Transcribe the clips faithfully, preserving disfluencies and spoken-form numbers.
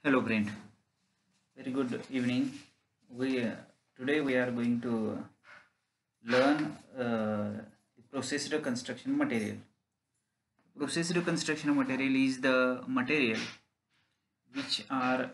Hello, Brent. Very good evening. We uh, Today we are going to learn uh, the processed construction material. Processed construction material is the material which are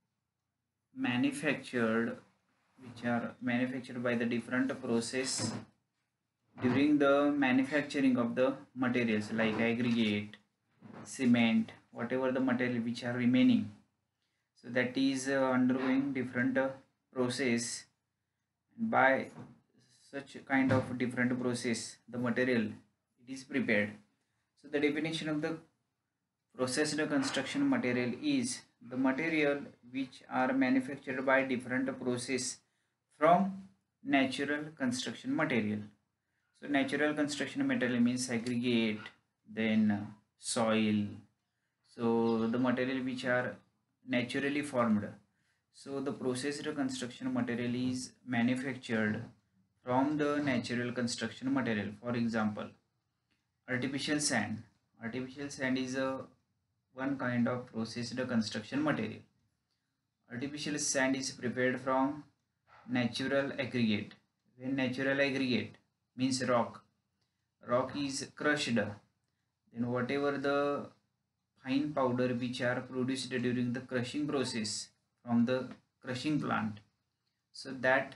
manufactured, which are manufactured by the different process during the manufacturing of the materials like aggregate, cement, whatever the material which are remaining. So that is uh, undergoing different uh, process. By such kind of different process the material it is prepared. So the definition of the processed construction material is the material which are manufactured by different process from natural construction material. So natural construction material means aggregate, then uh, soil. So the material which are naturally formed. So the processed construction material is manufactured from the natural construction material. For example, artificial sand. Artificial sand is a one kind of processed construction material. Artificial sand is prepared from natural aggregate. When natural aggregate means rock, rock is crushed, then whatever the fine powder which are produced during the crushing process from the crushing plant, so that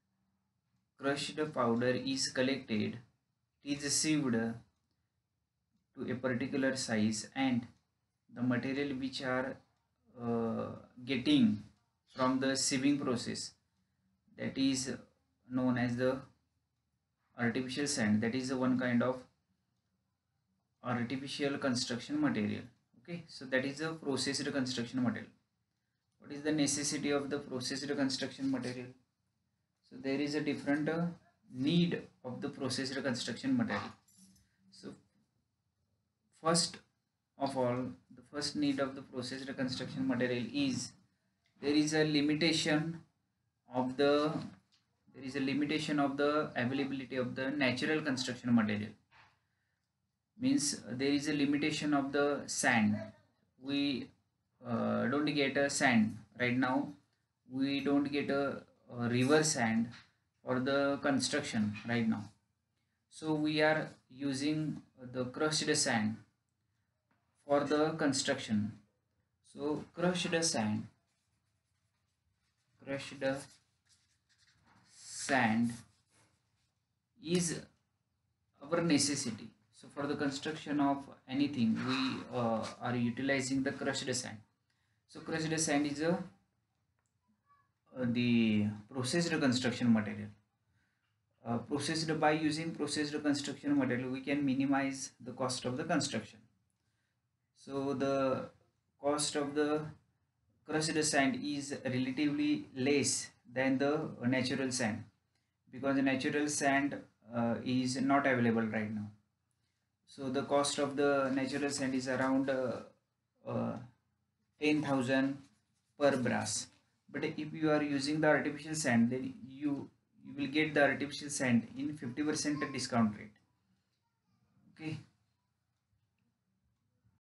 crushed powder is collected, it is sieved to a particular size, and the material which are uh, getting from the sieving process, that is known as the artificial sand. That is the one kind of artificial construction material. Okay, so that is a processed construction material. What is the necessity of the processed construction material? So there is a different uh, need of the processed construction material. So first of all, the first need of the processed construction material is there is a limitation of the there is a limitation of the availability of the natural construction material. Means uh, there is a limitation of the sand. We uh, don't get a sand right now. We don't get a, a river sand for the construction right now. So we are using the crushed sand for the construction. So crushed sand, crushed sand is our necessity. So for the construction of anything, we uh, are utilizing the crushed sand. So crushed sand is a uh, the processed construction material. Uh, processed by using processed construction material, we can minimize the cost of the construction. So the cost of the crushed sand is relatively less than the natural sand, because the natural sand uh, is not available right now. So the cost of the natural sand is around uh, uh, ten thousand per brass. But if you are using the artificial sand, then you you will get the artificial sand in fifty percent discount rate.